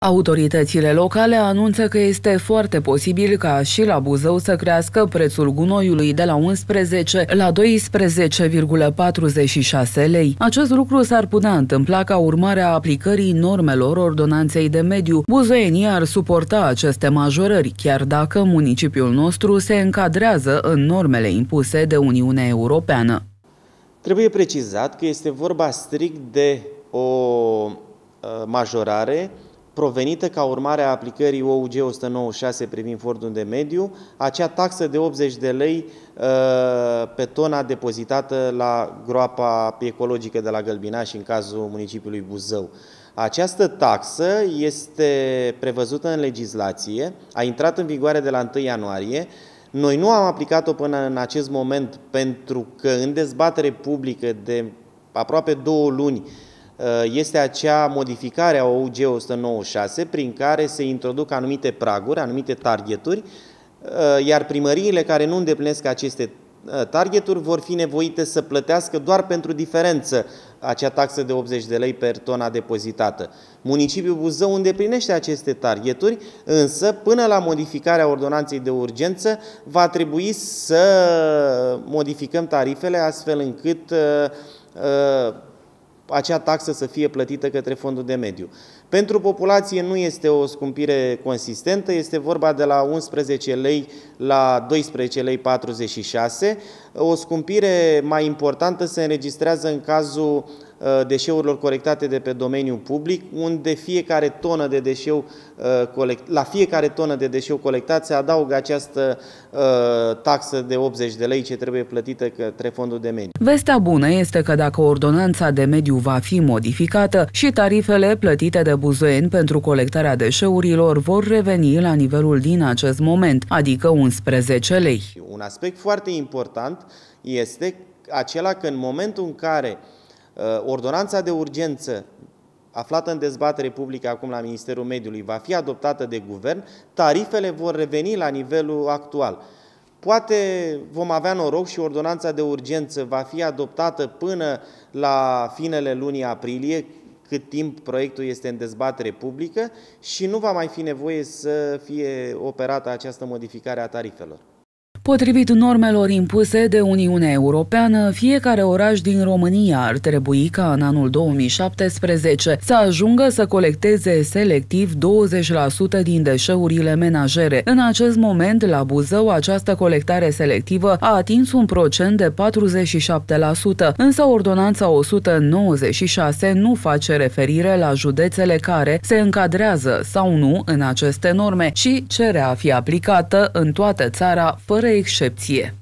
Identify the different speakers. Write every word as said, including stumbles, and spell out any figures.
Speaker 1: Autoritățile locale anunță că este foarte posibil ca și la Buzău să crească prețul gunoiului de la unsprezece la doisprezece virgulă patruzeci și șase lei. Acest lucru s-ar putea întâmpla ca urmare a aplicării normelor Ordonanței de Mediu. Buzoienii ar suporta aceste majorări, chiar dacă municipiul nostru se încadrează în normele impuse de Uniunea Europeană.
Speaker 2: Trebuie precizat că este vorba strict de o majorare provenită ca urmare a aplicării O U G o sută nouăzeci și șase privind fondul de mediu, acea taxă de optzeci de lei pe tona depozitată la groapa ecologică de la Gălbinaș în cazul municipiului Buzău. Această taxă este prevăzută în legislație, a intrat în vigoare de la întâi ianuarie. Noi nu am aplicat-o până în acest moment pentru că în dezbatere publică de aproape două luni este acea modificare a O U G o sută nouăzeci și șase prin care se introduc anumite praguri, anumite targeturi, iar primăriile care nu îndeplinesc aceste targeturi vor fi nevoite să plătească doar pentru diferență acea taxă de optzeci de lei per tona depozitată. Municipiul Buzău îndeplinește aceste targeturi, însă până la modificarea ordonanței de urgență va trebui să modificăm tarifele astfel încât uh, acea taxă să fie plătită către fondul de mediu. Pentru populație nu este o scumpire consistentă, este vorba de la unsprezece lei la doisprezece lei patruzeci și șase. O scumpire mai importantă se înregistrează în cazul deșeurilor colectate de pe domeniul public, unde fiecare tonă de deșeu, la fiecare tonă de deșeu colectat se adaugă această taxă de optzeci de lei ce trebuie plătită către fondul de mediu.
Speaker 1: Vestea bună este că dacă ordonanța de mediu va fi modificată, și tarifele plătite de buzoieni pentru colectarea deșeurilor vor reveni la nivelul din acest moment, adică unsprezece lei.
Speaker 2: Un aspect foarte important este acela că în momentul în care ordonanța de urgență aflată în dezbatere publică acum la Ministerul Mediului va fi adoptată de guvern, tarifele vor reveni la nivelul actual. Poate vom avea noroc și ordonanța de urgență va fi adoptată până la finele lunii aprilie, cât timp proiectul este în dezbatere publică și nu va mai fi nevoie să fie operată această modificare a tarifelor.
Speaker 1: Potrivit normelor impuse de Uniunea Europeană, fiecare oraș din România ar trebui ca în anul două mii șaptesprezece să ajungă să colecteze selectiv douăzeci la sută din deșeurile menajere. În acest moment, la Buzău, această colectare selectivă a atins un procent de patruzeci și șapte la sută, însă ordonanța o sută nouăzeci și șase nu face referire la județele care se încadrează sau nu în aceste norme și cere a fi aplicată în toată țara, fără excepție.